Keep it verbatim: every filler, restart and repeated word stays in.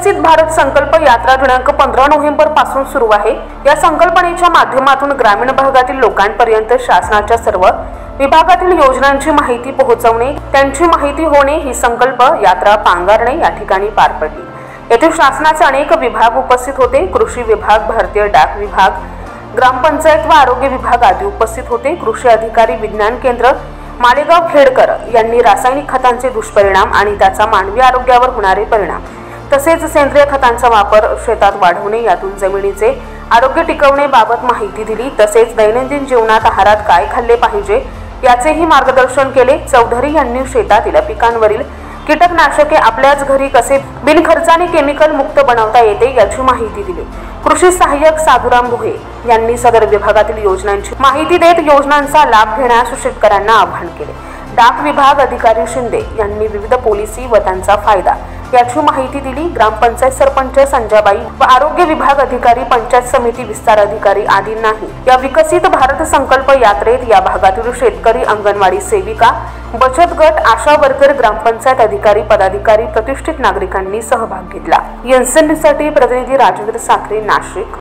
विकसित भारत संकल्प यात्रा दिनांक पंधरा नोव्हेंबर पासून सुरू आहे। या संकल्पनेच्या माध्यमातून ग्रामीण भागातील लोकांपर्यंत शासनाच्या सर्व विभागातील योजनांची माहिती पोहोचवणे, त्यांची माहिती होणे ही संकल्प यात्रा पांगारणे या ठिकाणी पार पडली। येथे शासनाचे अनेक विभाग उपस्थित होते। कृषी विभाग, भारतीय डाक विभाग, ग्रामपंचायत व आरोग्य विभाग आदी उपस्थित होते। कृषी अधिकारी, विज्ञान केंद्र मालेगाव खेडकर यांनी रासायनिक खतांचे दुष्परिणाम आणि त्याचा मानवी आरोग्यावर होणारे परिणाम, तसेच सेंद्रिय खतांचा वापर शेतात वाढवणे, यातून जमिनीचे आरोग्य टिकवणे बाबत माहिती दिली। तसेच दैनंदिन जीवनात आहारात काय खाल्ले पाहिजे याचेही मार्गदर्शन केले। चौधरी यांनी शेतातील पिकांवरील कीटकनाशके आपल्याच घरी कसे बिनखर्चाने केमिकल मुक्त बनवता येते याची माहिती दिली। कृषी सहाय्यक साधुराम भोये यांनी सदर विभागातील योजनांची माहिती देत योजनांचा लाभ घेण्यास शेतकऱ्यांना आवाहन केले। डाक विभाग अधिकारी शिंदे यांनी विविध पॉलिसी व त्यांचा फायदा याची माहिती दिली। ग्रामपंचायत सरपंच संजयबाई व आरोग्य विभाग अधिकारी, पंचायत समिती विस्तार अधिकारी आदींनाही या विकसित भारत संकल्प यात्रेत या भागातील शेतकरी, अंगणवाडी सेविका, बचत गट, आशा वर्कर, ग्रामपंचायत अधिकारी, पदाधिकारी, प्रतिष्ठित नागरिकांनी सहभाग घेतला। एनसीएनसाठी प्रतिनिधी राजेंद्र साखरे, नाशिक।